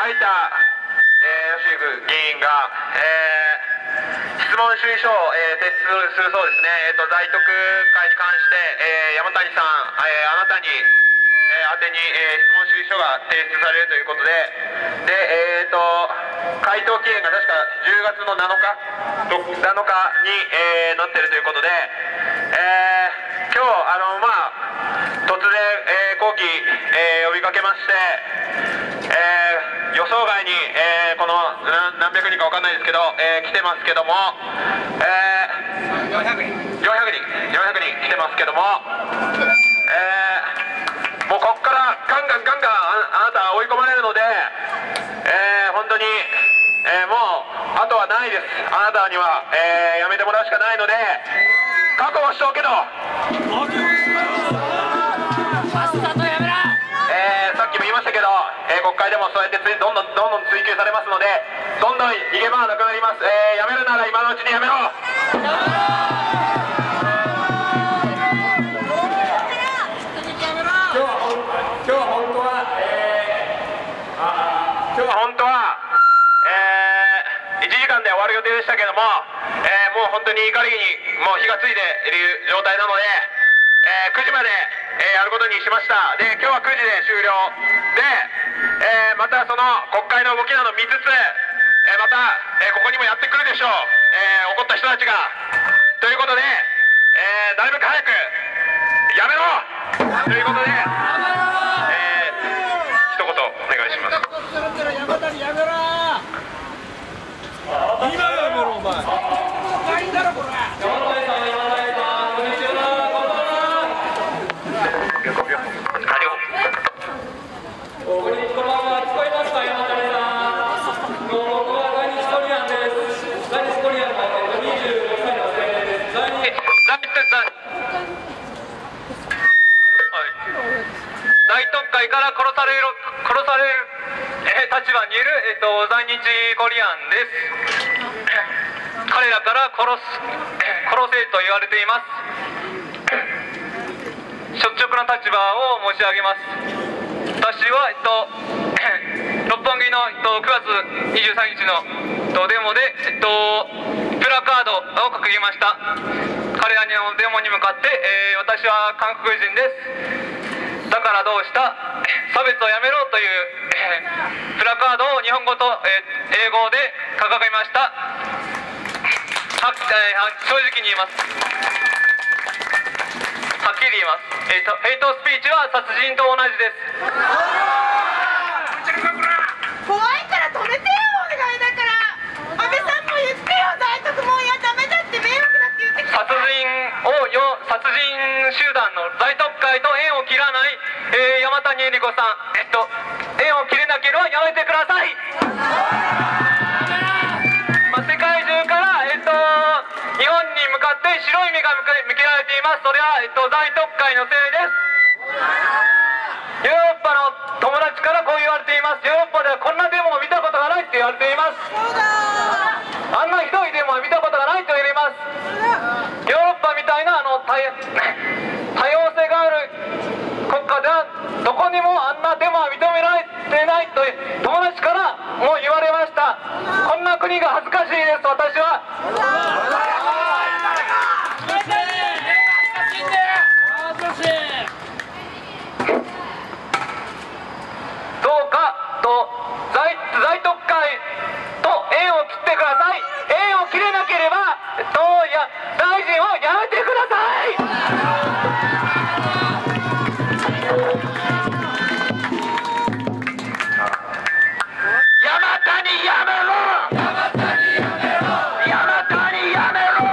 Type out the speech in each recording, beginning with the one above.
有田義行議員が、質問主意書を、提出するそうですね。在特会に関して、山谷さん、あなたに、宛てに、質問主意書が提出されるということで、回答期限が確か10月の7日に、なっているということで、今日突然、抗議、呼びかけまして、予想外に、この何百人か分かんないですけど、来てますけども、400人来てますけども、もうここからガンガンあなたは追い込まれるので、本当に、もうあとはないです。あなたには、やめてもらうしかないので、覚悟しておけと。さっきも言いましたけど、国会でもそうやってどんどん追及されますので、どんどん逃げ場はなくなります。やめるなら今のうちにやめろ。今日は本当は、1時間で終わる予定でしたけども、もう本当に怒りにもう火がついている状態なので、9時まで、やることにしました。で、今日は9時で終了で、またその国会の動きなど見つつ、また、ここにもやってくるでしょう、怒った人たちが。ということで、なるべく早くやめろということで、一言お願いします。 今やめろお前。何だろこれ。 大特会から殺される立場にいる、在日コリアンです。彼らから殺せと言われています。率直な立場を申し上げます。私は、六本木の、9月23日の、デモで、プラカードを掲げました。彼らのデモに向かって、私は韓国人です。だからどうした、差別をやめろという、プラカードを日本語と、英語で掲げました。正直に言います。はっきり言います。ヘイトスピーチは殺人と同じです。 怖いから止めてよ、お願いだから。安倍さんも言ってよ、在特もうダメだって迷惑だって言ってきた。 殺人集団の在特会と縁を切らない、山谷恵理子さん、縁を切れなければやめてください。世界中から、日本に向かって白い目が向けられています。それは、在特会のせいです。ヨーロッパの友達からこう言われています。ヨーロッパではこんなデモを見たことがないって言われています。あんなひどいデモは見たことがないと言われます。ヨーロッパみたいな多様性がある国家ではどこにもあんなデモは認められていないと友達からもう言われました。こんな国が恥ずかしいです。私はどうか在特会と縁を切ってください。縁を切れなければ大臣をやめてください。山谷やめろ。山谷やめろ。山谷やめろ。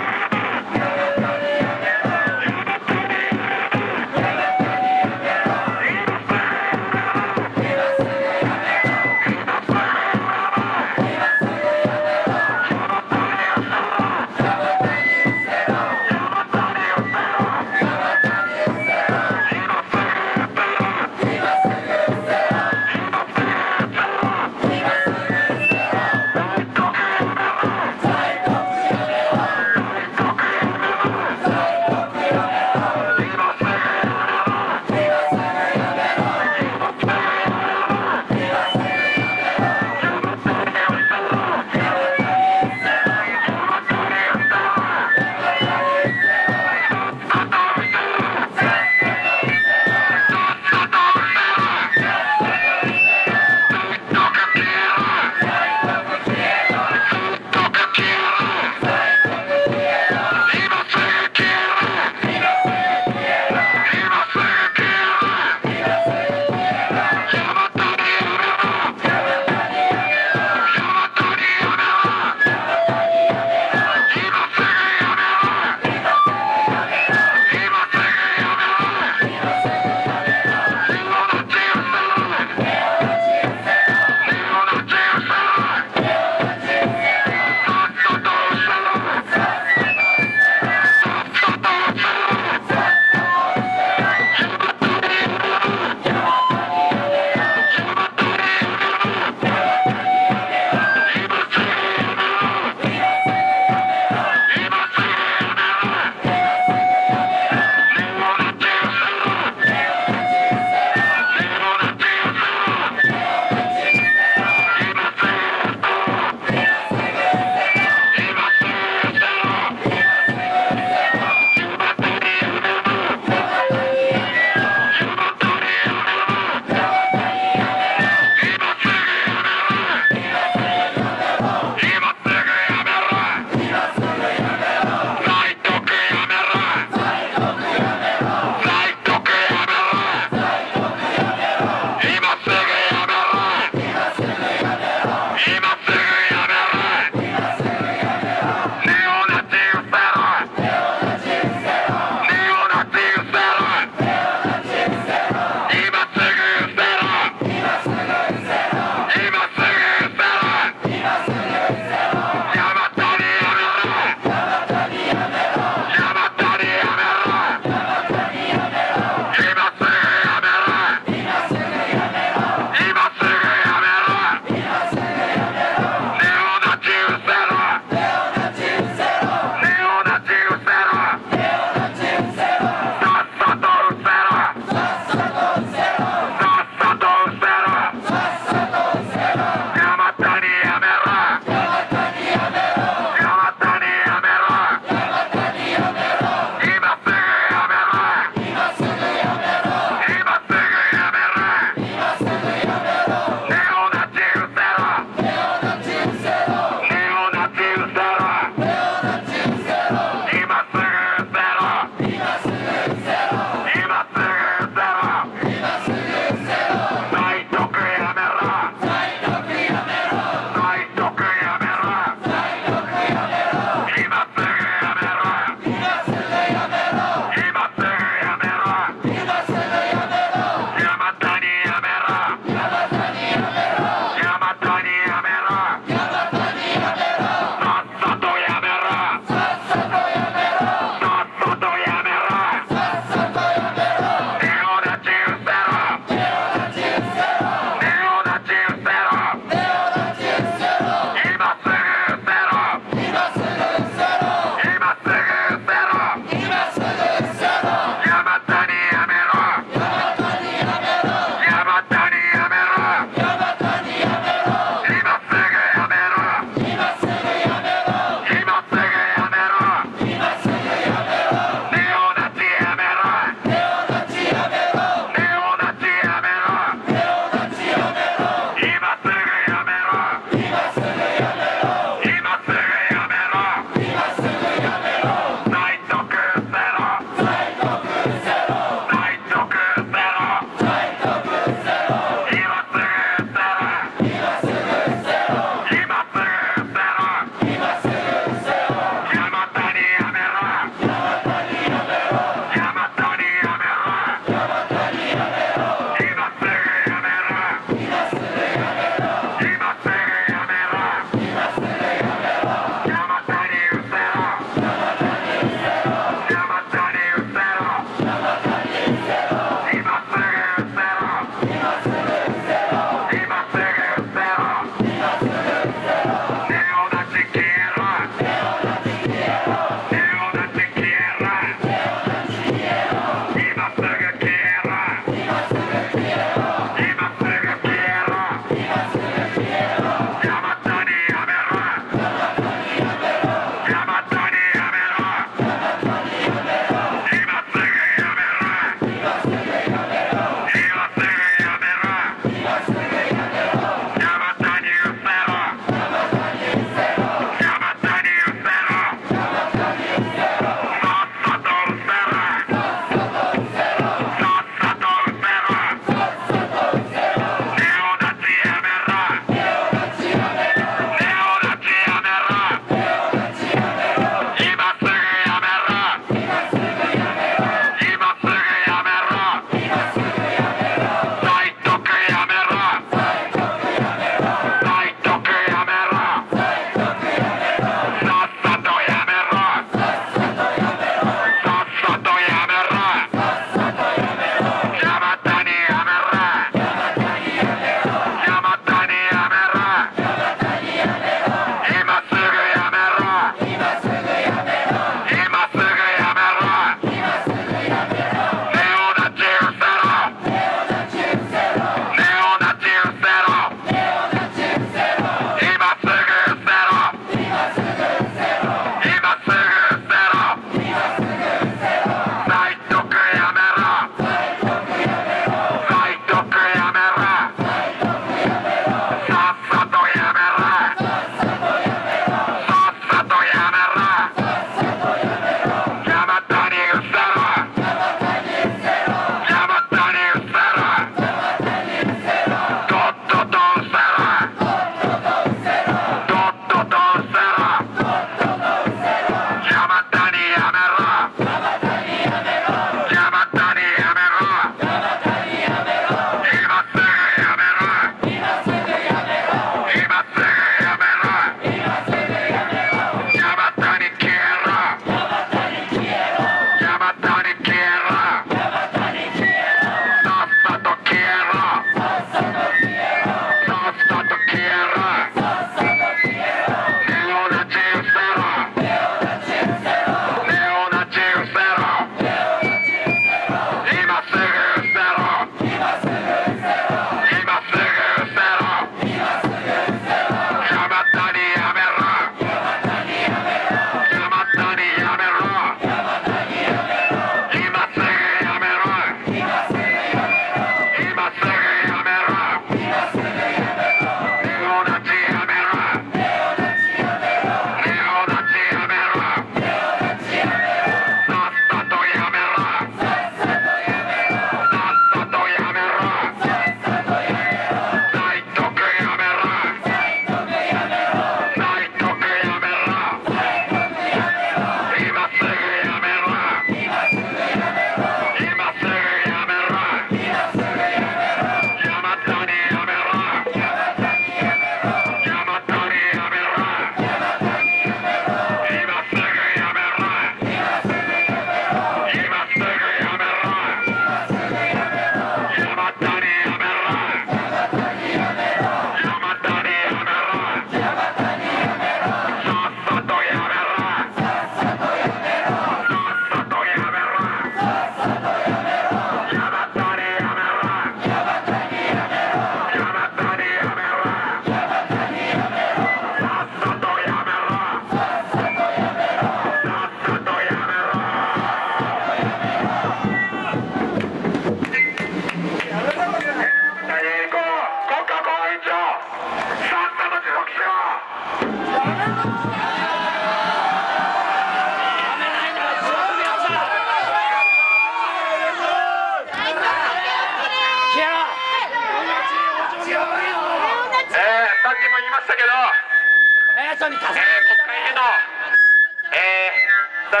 国会への、大特会の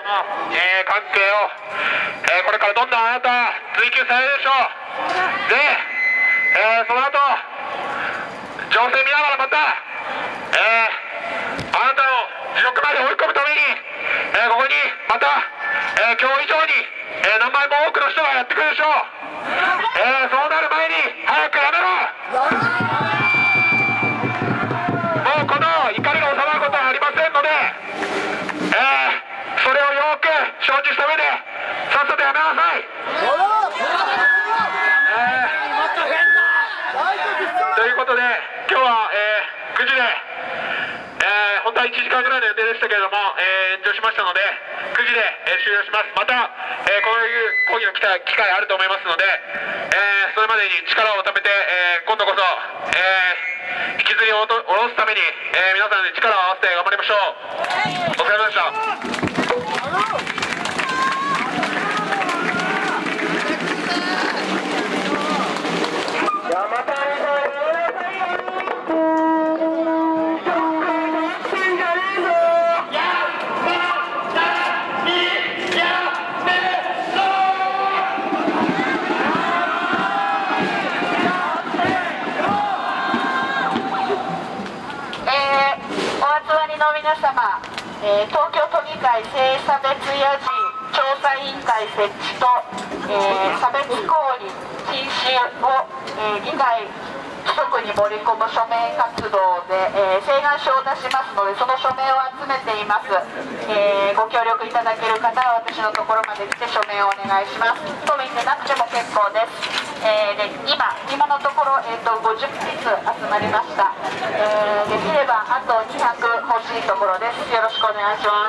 関係を、これからどんどんあなた追求されるでしょう。で、その後情勢見ながらまた、あなたの地獄まで追い込むために、ここにまた、今日以上に、何倍も多くの人がやってくるでしょう。そうなる前に早くやめろ。もうこの怒りが収まることはありませんので、それをよく承知した上でさっさとやめなさい。ということで今日は、9時で、本当は1時間ぐらいの予定でしたけれども、延長しましたので9時で、終了します。また、こういう講義の機会あると思いますので、それまでに力を貯めて、今度こそ、引きずり下ろすために、皆さんで力を合わせて頑張りましょう。お疲れ様でした。 皆様、東京都議会性差別やじ調査委員会設置と、差別行為禁止を、議会規則に盛り込む署名活動で、請願書を出しますのでその署名を集めています。ご協力いただける方は私のところまで来て署名をお願いします。都民でなくても結構です。で今のところ、50筆集まりました。できればあと200欲しいところです。よろしくお願いします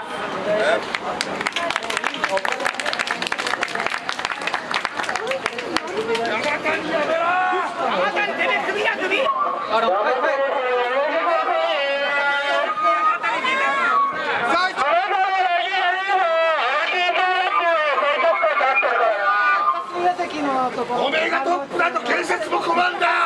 おめえがトップだと建設も困るんだ。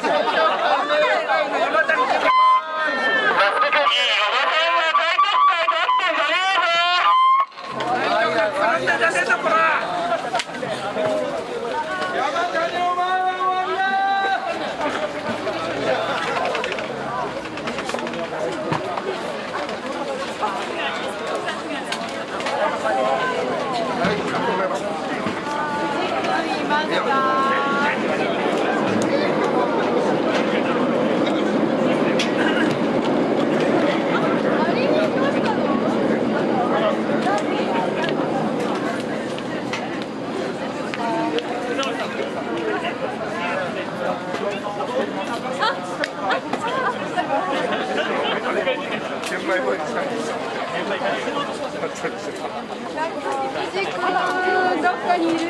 どっかにいる。